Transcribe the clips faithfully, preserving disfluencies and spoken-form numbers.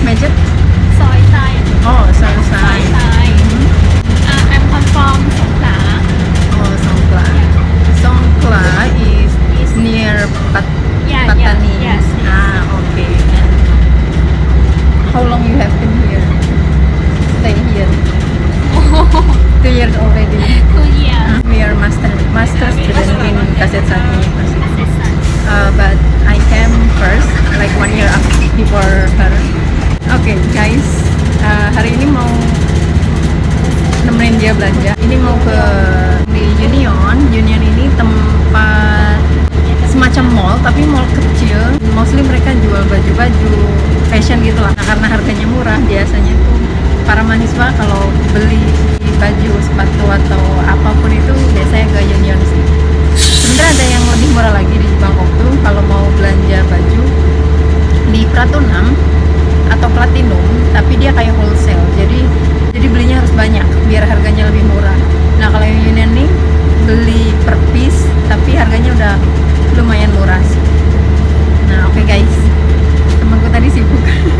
Major? Soy side. Oh, Soy Soy side. side. Uh, I'm come from Songkla. Oh, Songkla. Songkla is is near Pat Yeah, Patani. yeah, yes, yes. Ah, okay. And how long you have been here? Stay here. Two years already. Two years. Uh, we are master master student in Kasetsat University. Uh, but I came first, like one year after before her. Oke okay, guys, uh, hari ini mau nemenin dia belanja. Ini mau ke di Union. Union ini tempat semacam mall, tapi mall kecil. Mostly mereka jual baju-baju fashion gitu lah. Nah, karena harganya murah, biasanya tuh para mahasiswa kalau beli baju, sepatu atau apapun itu biasanya ke Union sih. Sebenarnya ada yang lebih murah lagi di Bangkok tuh kalau mau belanja baju di Pratunam atau Platinum, tapi dia kayak wholesale. Jadi jadi belinya harus banyak biar harganya lebih murah. Nah, kalau yang Union nih beli per piece tapi harganya udah lumayan murah sih. Nah, oke okay guys. Temanku tadi sibuk.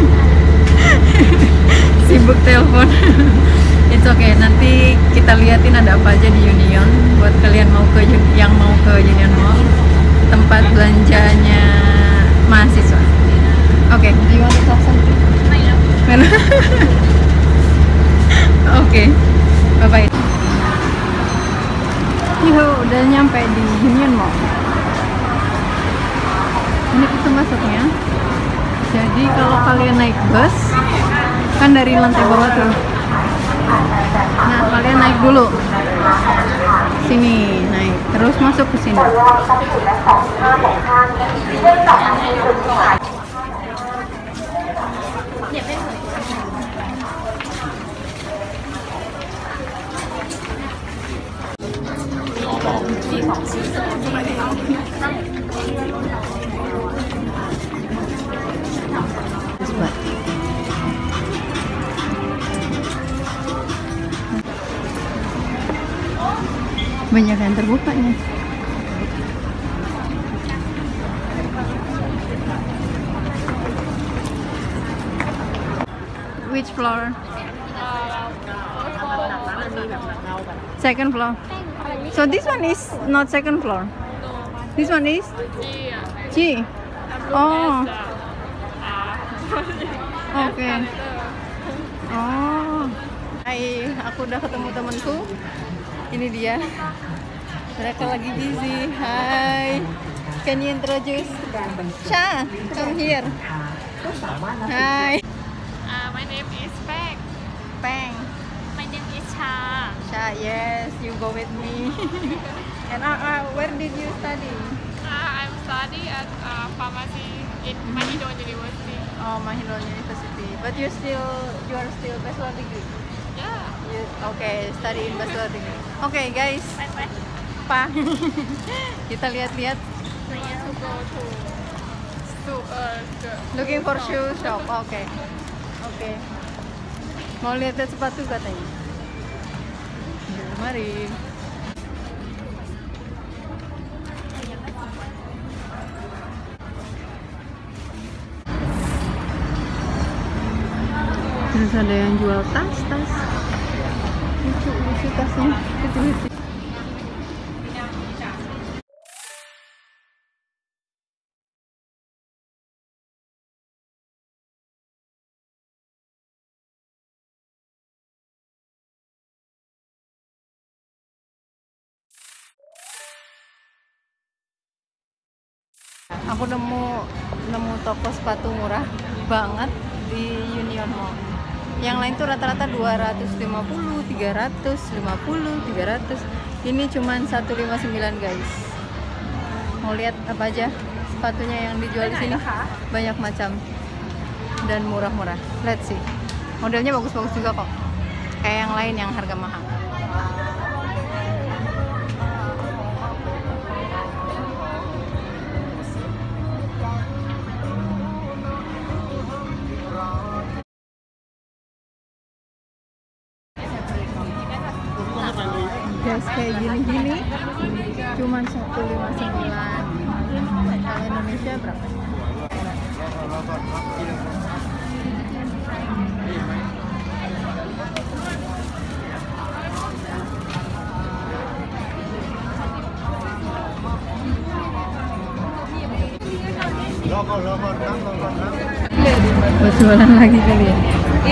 Sibuk telepon. It's okay, nanti kita liatin ada apa aja di Union buat kalian mau ke yang mau ke Union Mall, tempat belanjanya mahasiswa. Oke, okay, do you want to talk something? Oke, okay, bye bye. Yuhu, udah nyampe di Union Mall. Ini pintu masuknya. Jadi kalau kalian naik bus kan dari lantai bawah tuh. Nah, kalian naik dulu sini, naik terus masuk ke sini. Banyak yang terbuka nih. Which floor? Second floor. So this one is not second floor. This one is G. Oh. Oke. Okay. Oh. Hai, aku udah ketemu temanku. Ini dia. Mereka lagi busy. Hai. Can you introduce? Cha, come here. Hai. Uh, my name is Peng. Peng. My name is Cha. Cha, yes, you go with me. And uh, uh, where did you study? Uh, I'm studying at uh, pharmacy in Mahidol University. Oh, Mahidol University. But you still, you are still bachelor degree. Yeah. You, okay, study in bachelor degree. Okay, guys. Bye bye. Pa. Kita lihat-lihat. We need to go to to uh the Looking for shoe shop. Oke. Okay. Oke. Okay. Mau lihat sepatu katanya. Mari. Terus ada yang jual tas-tas. Lucu-lucu tasnya, kecil-kecil. Aku nemu nemu toko sepatu murah banget di Union Mall. Yang lain tuh rata-rata dua ratus lima puluh, tiga ratus lima puluh, tiga ratus. Ini cuman seratus lima puluh sembilan, guys. Mau lihat apa aja sepatunya yang dijual di sini? Banyak macam dan murah-murah. Let's see. Modelnya bagus-bagus juga kok. Kayak yang lain yang harga mahal. Guys, kayak gini-gini cuma seratus lima puluh sembilan. Kalau Indonesia berapa? Buat jualan lagi kali ya.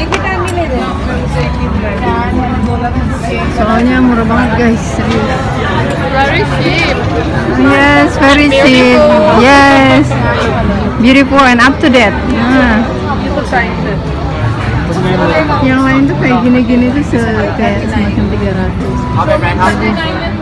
Soalnya murah banget guys, serius. Very cheap. Yes, very cheap. Yes, beautiful and up to date. Nah. Yang lain tuh kayak gini-gini tuh se kayak semacam tiga ratus.